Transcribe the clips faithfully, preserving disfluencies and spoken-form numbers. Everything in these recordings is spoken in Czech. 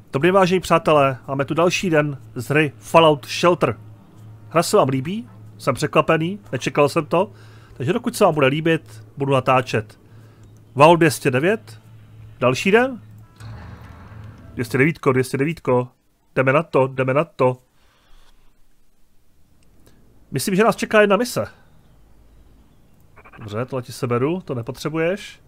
Dobrý vážení přátelé, máme tu další den z hry Fallout Shelter. Hra se vám líbí, jsem překvapený, nečekal jsem to, takže dokud se vám bude líbit, budu natáčet. Val dvě stě devět, další den? dvě stě devět, dvě stě devět, jdeme na to, jdeme na to. Myslím, že nás čeká jedna mise. Dobře, tohle ti seberu, to nepotřebuješ.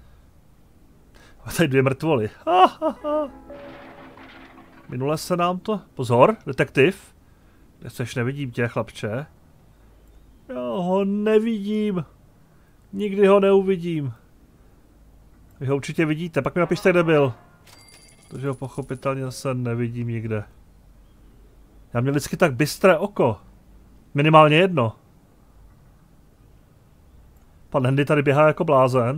A tady dvě mrtvoly. Ha, ha, ha. Minule se nám to... Pozor, detektiv. Kde seš, nevidím tě, chlapče. Já ho nevidím. Nikdy ho neuvidím. Vy ho určitě vidíte, pak mi napište, kde byl. Protože ho pochopitelně zase nevidím nikde. Já měl vždycky tak bystré oko. Minimálně jedno. Pan Handy tady běhá jako blázen.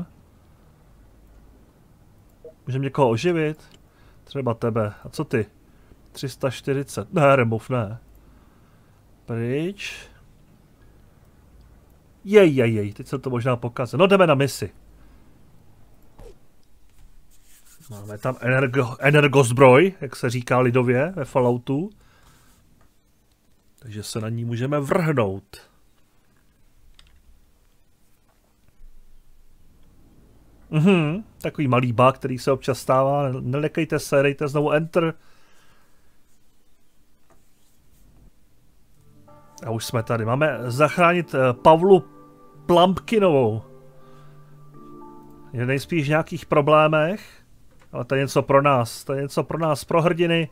Můžeme někoho oživit? Třeba tebe. A co ty? tři sta čtyřicet. Ne, remove, ne. Pryč. Jej, jej, jej. Teď se to možná pokazí. No jdeme na misi. Máme tam energo, energozbroj, jak se říká lidově ve Falloutu. Takže se na ní můžeme vrhnout. Mhm, takový malý bug, který se občas stává. Nelekejte se, dejte znovu enter. A už jsme tady. Máme zachránit Pavlu Plumpkinovou. Je nejspíš v nějakých problémech, ale to je něco pro nás. To je něco pro nás, pro hrdiny.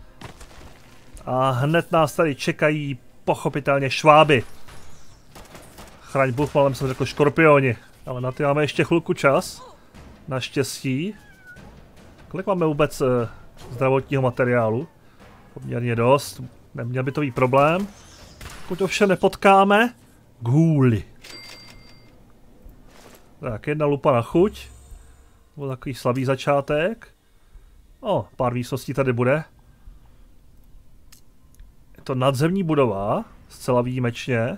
A hned nás tady čekají pochopitelně šváby. Chraň Bůh, malem jsem řekl škorpioni. Ale na ty máme ještě chvilku čas. Naštěstí. Kolik máme vůbec uh, zdravotního materiálu? Poměrně dost. Neměl by to být problém. Pokud ovšem nepotkáme, gůly. Tak, jedna lupa na chuť. Byl takový slabý začátek. O, pár místností tady bude. Je to nadzemní budova, zcela výjimečně.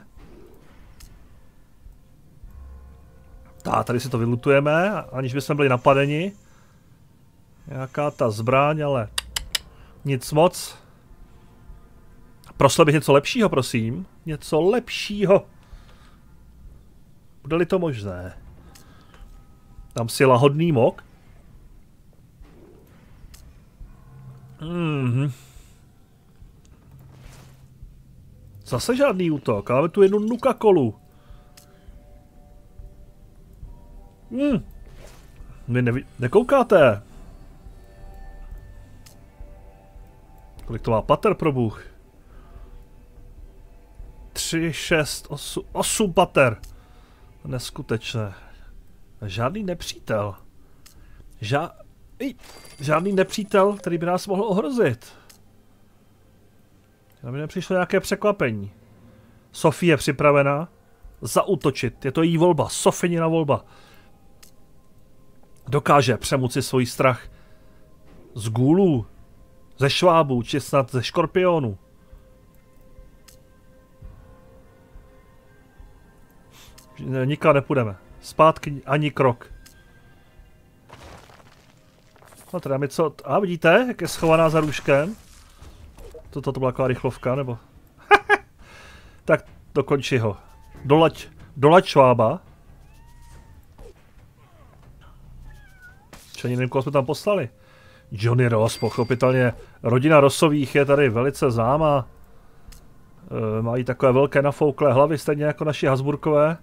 Tá, tady si to vylutujeme, aniž bychom byli napadeni. Jaká ta zbraň, ale nic moc. Prosil bych něco lepšího, prosím. Něco lepšího. Bude-li to možné? Dám si lahodný mok. Mhm. Zase žádný útok. Máme tu jednu Nuka-Colu. Hmm. Vy nevi- nekoukáte. Kolik to má pater, pro bůh? Tři, šest, osm, osm pater. Neskutečné. Žádný nepřítel. Ža... Ej, žádný nepřítel, který by nás mohl ohrozit. Aby nepřišlo nějaké překvapení. Sofie je připravena zaútočit. Je to její volba. Sofinina volba. Dokáže přemoci svůj strach z gůlů, ze švábů, či snad ze škorpionů. Nikam nepůjdeme. Zpátky ani krok. No teda mi co... A vidíte, jak je schovaná za růžkem? Toto to byla taková rychlovka, nebo... Tak dokončí ho. Dolať, dolať švába. Čo ani nevím, koho jsme tam poslali. Johnny Ross, pochopitelně. Rodina Rossových je tady velice známá. E, mají takové velké nafouklé hlavy, stejně jako naši Habsburkové.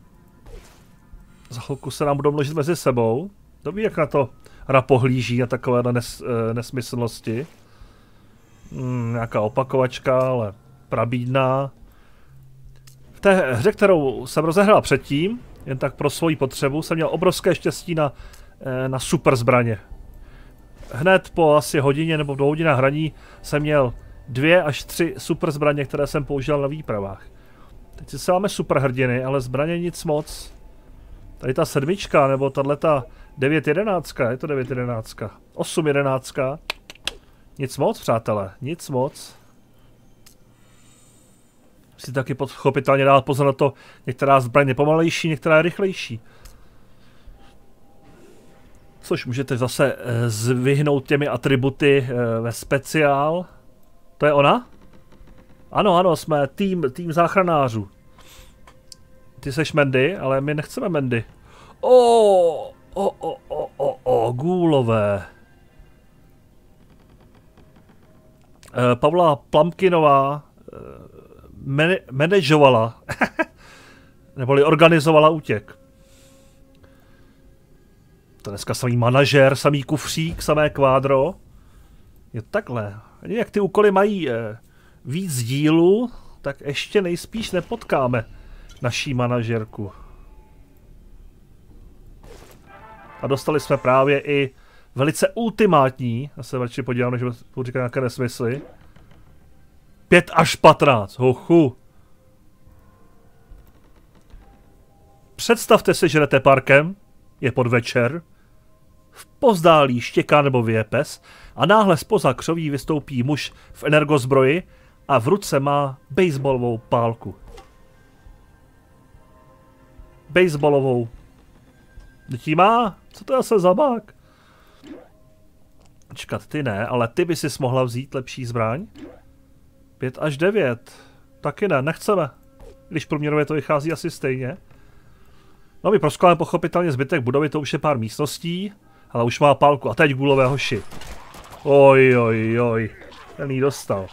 Za chvilku se nám budou množit mezi sebou. To ví, jak na to hra pohlíží, na takové nes, e, nesmyslnosti. Hmm, nějaká opakovačka, ale prabídná. V té hře, kterou jsem rozehrál předtím, jen tak pro svoji potřebu, jsem měl obrovské štěstí na, e, na super zbraně. Hned po asi hodině nebo dvou hodinách hraní jsem měl dvě až tři super zbraně, které jsem používal na výpravách. Teď si máme super hrdiny, ale zbraně nic moc. Tady ta sedmička, nebo tato devět jedenáctka, je to devět jedenáctka, osm jedenáctka. Nic moc, přátelé, nic moc. Musíte taky pochopitelně dát pozor na to, některá zbraň je pomalejší, některá je rychlejší. Což můžete zase zvyhnout těmi atributy ve speciál. To je ona? Ano, ano, jsme tým, tým záchranářů. Ty seš Mandy, ale my nechceme Mandy. O, o, o, o, o, o, gůlové. Pavla Plamkinová manažovala, neboli organizovala útěk. To dneska samý manažer, samý kufřík, samé kvádro. Je takhle. Jak ty úkoly mají eh, víc dílů, tak ještě nejspíš nepotkáme naší manažerku. A dostali jsme právě i velice ultimátní, já se radši podívám, než budu říkat nějaké nesmysly. pět až patnáct, hochu. Představte si, že jdete parkem, je podvečer, v pozdálí štěká nebo vyje pes a náhle zpoza křoví vystoupí muž v energozbroji a v ruce má baseballovou pálku. Baseballovou. Dětí má? Co to je zase za bák? Čekat, ty ne, ale ty by si mohla vzít lepší zbraň. pět až devět. Taky ne, nechceme. Když průměrově to vychází asi stejně. No my proskoumáme pochopitelně zbytek budovy, to už je pár místností. Ale už má pálku. A teď gůlové hoši. Oj, oj, oj. Ten jí dostal.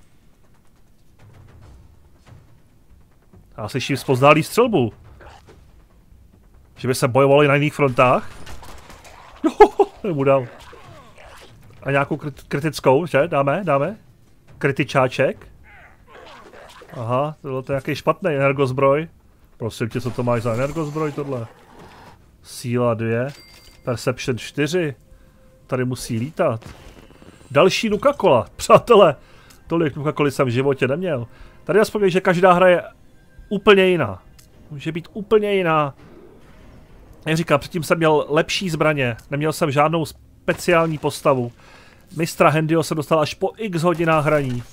Já slyším zpozdálý střelbu. Že by se bojovali na jiných frontách. Nemu dal. A nějakou kritickou, že? Dáme, dáme. Kritičáček. Aha, tohle je nějaký špatný energozbroj. Prosím tě, co to máš za energozbroj tohle? Síla dvě. Perception čtyři. Tady musí lítat. Další Nuka-Cola. Přátelé, tolik Nuka-Coly jsem v životě neměl. Tady aspoň, že každá hra je úplně jiná. Může být úplně jiná. Jak říkám, předtím jsem měl lepší zbraně. Neměl jsem žádnou speciální postavu. Mistra Handyho jsem dostal až po x hodinách hraní.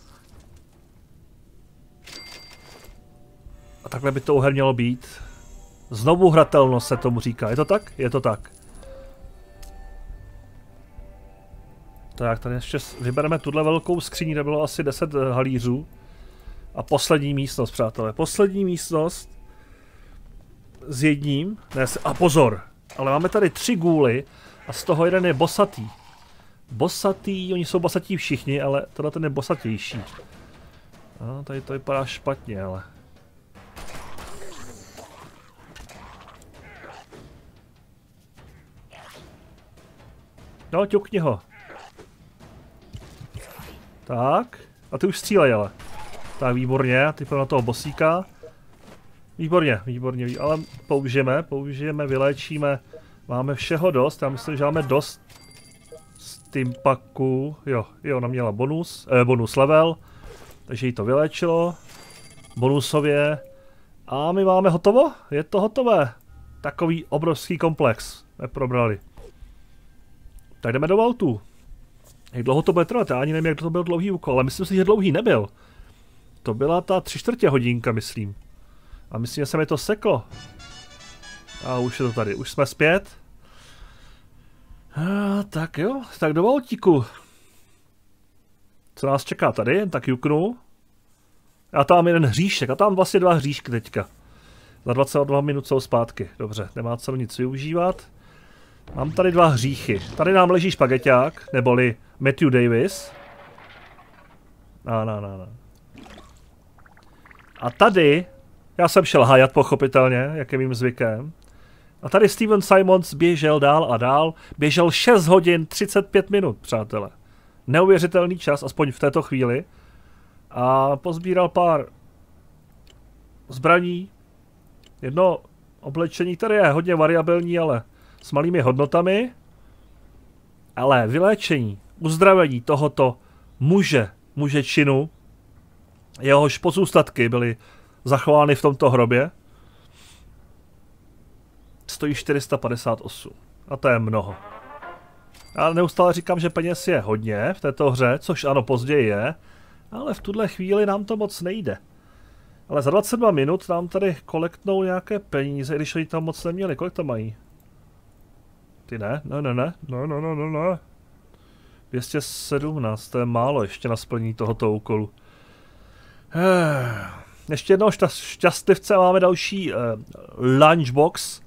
A takhle by to u her mělo být. Znovu hratelnost se tomu říká. Je to tak? Je to tak. Tak, tady ještě vybereme tuhle velkou skříň, kde bylo asi deset halířů. A poslední místnost, přátelé. Poslední místnost s jedním. Ne, a pozor, ale máme tady tři gůly a z toho jeden je bosatý. Bosatý, oni jsou bosatí všichni, ale tohle ten je bosatější. No, tady to vypadá špatně, ale. No, ťukni ho. Tak. A ty už střílej, ale. Tak, výborně, ty na toho bosíka. Výborně, výborně, ale použijeme, použijeme, vyléčíme. Máme všeho dost, já myslím, že máme dost Stimpaků. Jo, jo, ona měla bonus, eh, bonus level, takže jí to vyléčilo. Bonusově. A my máme hotovo? Je to hotové. Takový obrovský komplex jsme probrali. Tak jdeme do autu. Jak dlouho to bude trvat? Já ani nevím, jak to byl dlouhý úkol, ale myslím si, že dlouhý nebyl. To byla ta tři čtvrtě hodinka, myslím. A myslím, že se mi to seklo. A už je to tady, už jsme zpět. A, tak jo, tak do autíku. Co nás čeká tady? Tak juknu. Já tam mám jeden hříšek, a tam vlastně dva hříšky teďka. Za dvacet dva minut jsou zpátky. Dobře, nemá co nic využívat. Mám tady dva hříchy. Tady nám leží špageťák, neboli Matthew Davis. No, no, no, no. A tady, já jsem šel hajat pochopitelně, jak je mým zvykem. A tady Steven Simons běžel dál a dál. Běžel šest hodin třicet pět minut, přátelé. Neuvěřitelný čas, aspoň v této chvíli. A pozbíral pár zbraní. Jedno oblečení, které je hodně variabilní, ale s malými hodnotami. Ale vyléčení, uzdravení tohoto muže, muže činu, jehož pozůstatky byly zachovány v tomto hrobě, stojí čtyři sta padesát osm. A to je mnoho. Já neustále říkám, že peněz je hodně v této hře, což ano, později je, ale v tuhle chvíli nám to moc nejde. Ale za dvacet dva minut nám tady kolektnou nějaké peníze, když oni tam moc neměli. Kolik to mají? Ty ne, ne, ne, ne, no, no, no, no, no. dvě stě sedmnáct, to je málo ještě na splnění tohoto úkolu. Ještě jednou šťastlivce, máme další uh, lunchbox.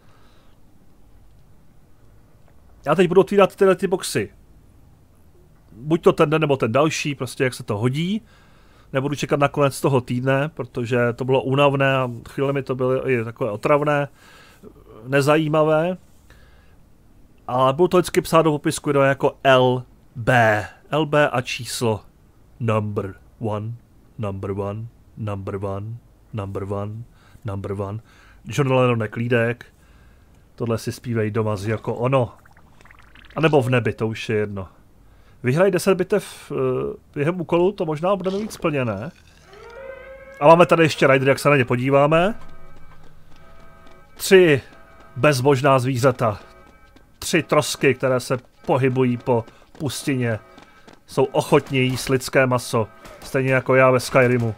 Já teď budu otvírat tyhle ty boxy. Buď to ten den, nebo ten další, prostě jak se to hodí. Nebudu čekat na konec toho týdne, protože to bylo únavné a chvíli mi to bylo i takové otravné, nezajímavé. Ale budu to vždycky psát do popisku jako L B. L B a číslo. Number one, number one, number one, number one, number one. John Lennon klídek. Tohle si zpívej doma z jako ono. A nebo v nebi, to už je jedno. Vyhraj deset bitev uh, během úkolu, to možná budeme mít splněné. A máme tady ještě rider, jak se na ně podíváme. Tři bezbožná zvířata. Tři trosky, které se pohybují po pustině. Jsou ochotní jíst lidské maso. Stejně jako já ve Skyrimu.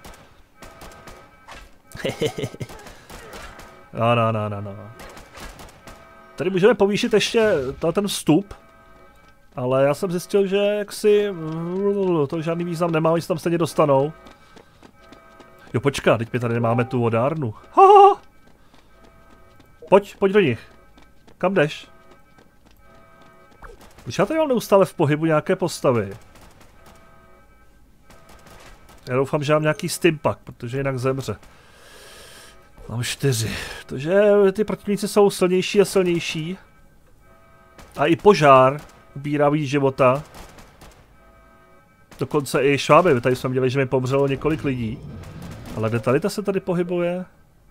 No, no, no, no, no. Tady můžeme povýšit ještě ten vstup. Ale já jsem zjistil, že jaksi to žádný význam nemá, oni se tam stejně dostanou. Jo, počkat, teď my tady nemáme tu vodárnu. Ha, ha, ha. Pojď, pojď do nich. Kam jdeš? Když já tady mám neustále v pohybu nějaké postavy. Já doufám, že mám nějaký stimpak, protože jinak zemře. Mám čtyři. Protože ty protivníci jsou silnější a silnější. A i požár ubírá víc života. Dokonce i šváby. Tady jsme viděli, že mi pomřelo několik lidí. Ale detalita se tady pohybuje.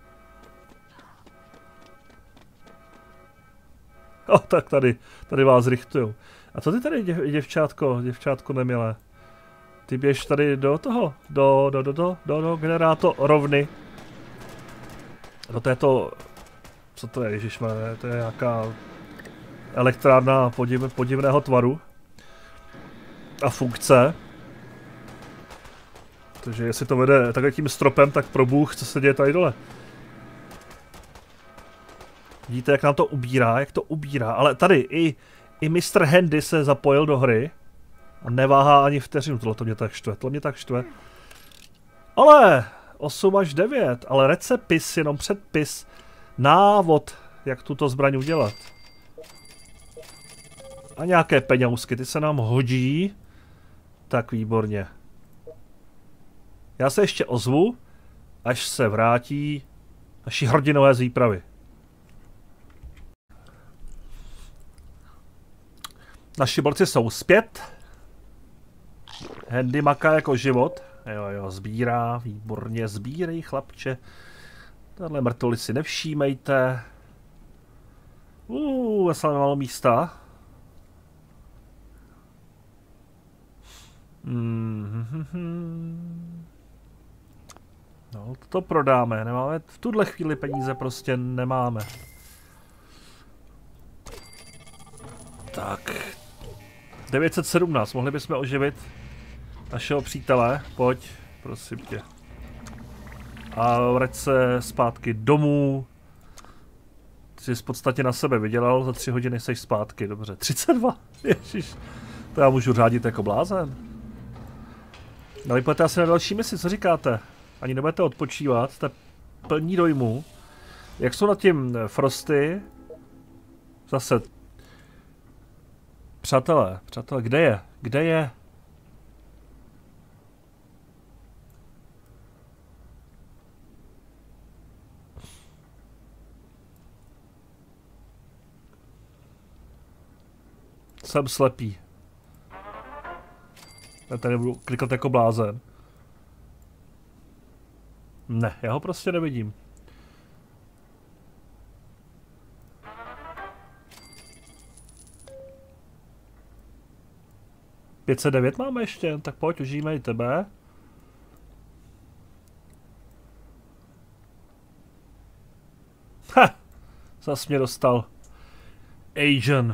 O, tak tady, tady vás richtujou. A co ty tady, děv, děvčátko, děvčátko nemilé? Ty běž tady do toho, do, do, do, do, do, do generátor rovny. Do této, co to je, ježišmarja, to je nějaká elektrárna podiv, podivného tvaru. A funkce. Takže jestli to vede takhle tím stropem, tak pro bůh, co se děje tady dole. Vidíte, jak nám to ubírá, jak to ubírá, ale tady i, i mistr Handy se zapojil do hry a neváhá ani vteřinu, tohle to mě tak štve, tohle mě tak štve. Ale osm až devět, ale recepis, jenom předpis, návod, jak tuto zbraň udělat. A nějaké peňousky, ty se nám hodí, tak výborně. Já se ještě ozvu, až se vrátí naši hrdinové z výpravy. Naši borci jsou zpět. Handy maká jako život. Jo, jo, sbírá, výborně, sbírej, chlapče. Tahle mrtvoly si nevšímejte. Uuu, veselé málo místa. Mm-hmm. No, to prodáme, nemáme, v tuhle chvíli peníze prostě nemáme. Tak. devět set sedmnáct, mohli bychom oživit našeho přítele, pojď, prosím tě. A vrať se zpátky domů. Ty jsi v podstatě na sebe vydělal, za tři hodiny seš zpátky, dobře. třicet dva, ježiš, to já můžu řádit jako blázen. No vy pojďte asi na další misi, co říkáte? Ani nebudete odpočívat, jste plní dojmu. Jak jsou nad tím Frosty? Zase. Přátelé, přátelé, kde je? Kde je? Jsem slepý. Já tady budu klikat jako blázen. Ne, já ho prostě nevidím. pět set devět máme ještě, tak pojď, užijme i tebe. Ha! Zas mě dostal. Asian.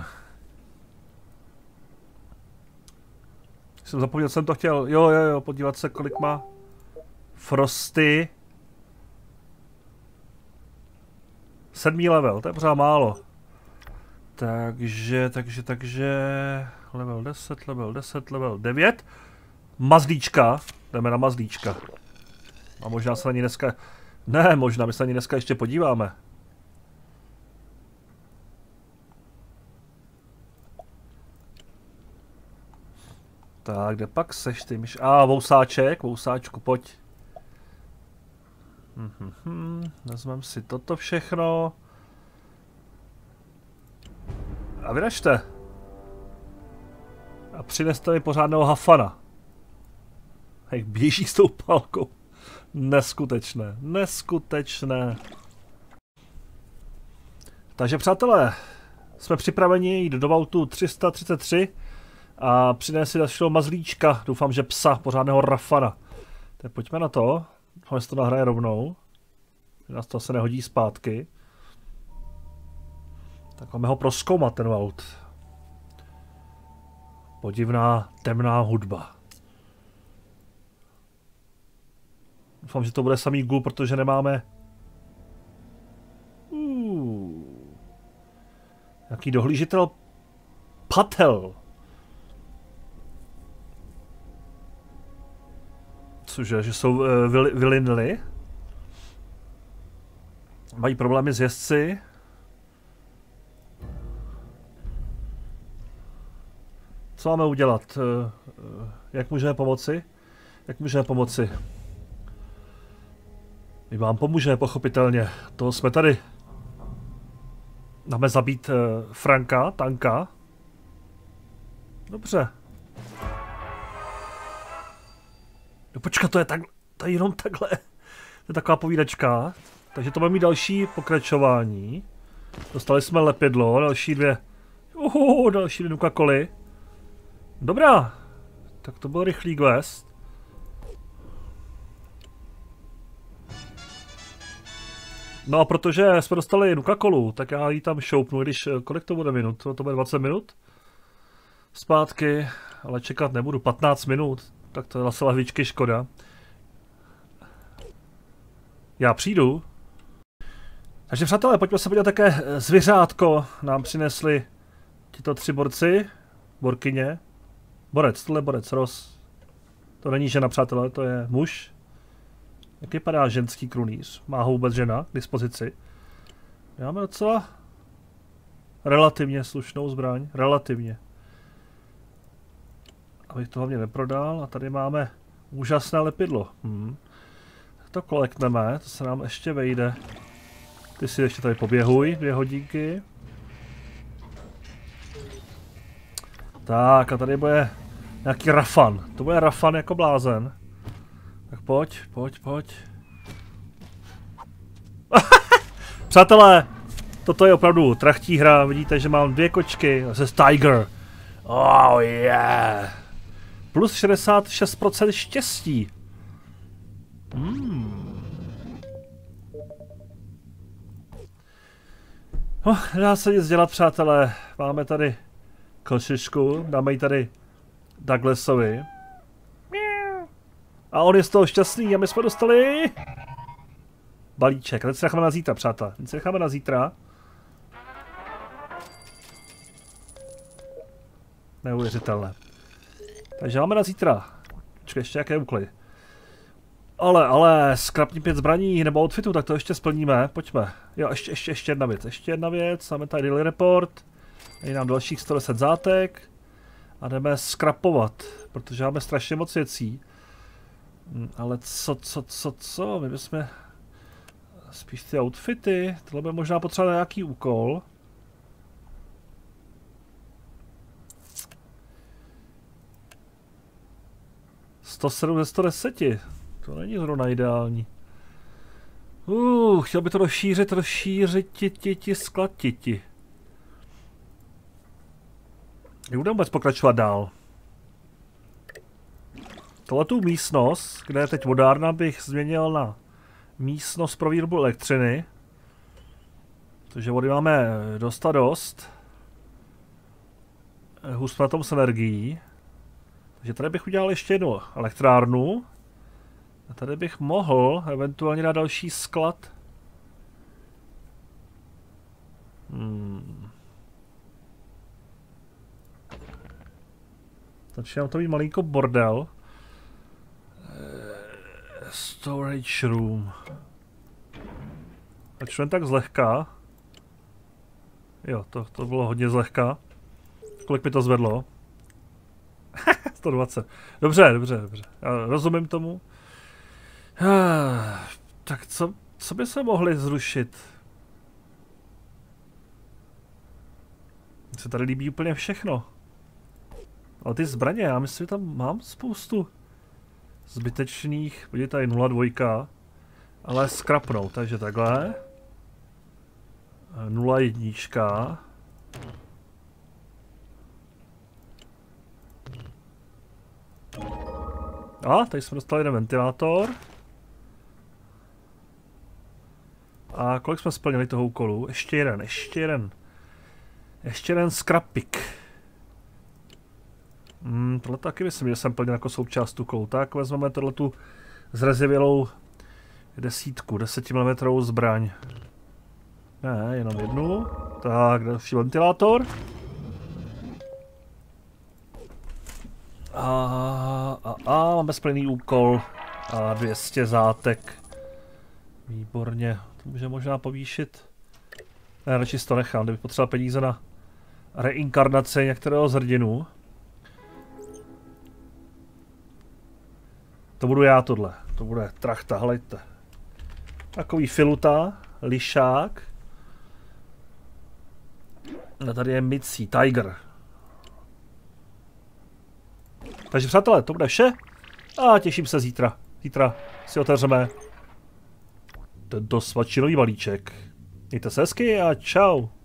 Jsem zapomněl, jsem to chtěl. Jo, jo, jo, podívat se, kolik má Frosty. Sedmý level, to je pořád málo. Takže, takže, takže... Level deset, level deset, level devět. Mazlíčka. Jdeme na mazlíčka. A možná se na ní dneska... Ne, možná my se na ní dneska ještě podíváme. Tak, kde pak seš ty myš? A, vousáček, vousáčku, pojď. Mhm, mhm, vezmeme si toto všechno. A vyražte. A přineste mi pořádného hafana. Jak běží s tou pálkou. Neskutečné, neskutečné. Takže přátelé, jsme připraveni jít do Vaultu tři sta třicet tři a přinést si dalšího mazlíčka, doufám, že psa, pořádného rafana. Tak pojďme na to, tohle se to nahraje rovnou. Nás to se nehodí zpátky. Tak máme ho prozkoumat, ten Vault. Podivná, temná hudba. Doufám, že to bude samý gul, protože nemáme... Uh. Jaký dohlížitel Patel. Cože, že jsou uh, vylinili? Mají problémy s jezdci? Co máme udělat? Uh, uh, jak můžeme pomoci? Jak můžeme pomoci? My vám pomůžeme, pochopitelně. Toho jsme tady. Dáme zabít uh, Franka, tanka. Dobře. No počkat, to je tak, to je jenom takhle. To je taková povídačka. Takže to bude mít další pokračování. Dostali jsme lepidlo, další dvě. Uhu, další dvě Nuka-Coly. Dobrá. Tak to byl rychlý quest. No a protože jsme dostali Nuka-Colu, tak já ji tam šoupnu, když kolik to bude minut? To bude dvacet minut? Zpátky, ale čekat nebudu, patnáct minut, tak to je zase lahvičky škoda. Já přijdu. Takže přátelé, pojďme se podívat, také zvěřátko nám přinesli tito tři borci, borkyně. Borec, tohle je borec, roz. To není žena, přátelé, to je muž. Jak vypadá ženský krunýř? Má ho vůbec žena k dispozici? Máme docela relativně slušnou zbraň. Relativně. Abych to hlavně neprodal. A tady máme úžasné lepidlo. Hmm. To kolektneme, to se nám ještě vejde. Ty si ještě tady poběhuj, dvě hodinky. Tak a tady bude nějaký rafan. To bude rafan jako blázen. Tak pojď, pojď, pojď. Přátelé, toto je opravdu trachtí hra, vidíte, že mám dvě kočky, zase Tiger. Oh yeah. Plus šedesát šest procent štěstí. Hmm. No, nedá se nic dělat, přátelé. Máme tady kočičku, dáme ji tady Douglasovi. A on je z toho šťastný a my jsme dostali balíček. A teď se necháme na zítra, přátelé. Teď se necháme na zítra. Neuvěřitelné. Takže máme na zítra. Počkej, ještě jaké úkoly. Ale, ale, skrapní pět zbraní nebo outfitu, tak to ještě splníme. Pojďme. Jo, ještě, ještě, ještě jedna věc. Ještě jedna věc. Máme tady daily report. Je nám dalších sto deset zátek. A jdeme skrapovat, protože máme strašně moc věcí. Ale co, co, co, co? My bychom spíš ty outfity. Tohle by možná potřeba nějaký úkol. sto sedm ze sto deset. To není zrovna ideální. Uh, chtěl by to rozšířit, rozšířit ti, ti, ti, skladtiti. Nebudeme vůbec pokračovat dál. Tohletu místnost, kde je teď vodárna, bych změnil na místnost pro výrobu elektřiny. Takže vody máme dost a dost. Hůř na tom s energií. Takže tady bych udělal ještě jednu elektrárnu. A tady bych mohl eventuálně dát další sklad. Hmm. Začíná nám to být malinko bordel. Storage room. Začneme tak zlehka. Jo, to, to bylo hodně zlehka. Kolik mi to zvedlo? sto dvacet. Dobře, dobře, dobře. Já rozumím tomu. Tak co, co by se mohli zrušit? Mně se tady líbí úplně všechno. Ale ty zbraně, já myslím, že tam mám spoustu zbytečných. Podívejte, tady nula dva. Ale skrapnou, takže takhle. nula jedna. A, tady jsme dostali jeden ventilátor. A kolik jsme splnili toho úkolu? Ještě jeden, ještě jeden. Ještě jeden skrapik. Hmm, tohle taky myslím, že jsem plnil jako součást úkolu. Tak vezmeme tohletu zrezivělou desítku, deset milimetrů zbraň. Ne, jenom jednu. Tak, další ventilátor. A, a, a máme splněný úkol. A dvě stě zátek. Výborně. To může možná povýšit. Ne, radši to nechám, kdybych potřeboval peníze na reinkarnaci některého z hrdinů. To budu já tohle. To bude trachta, hlejte. Takový filuta, lišák. A tady je Mitzi, Tiger. Takže přátelé, to bude vše. A těším se zítra. Zítra si otevřeme tento svačinový balíček. Mějte se hezky a čau.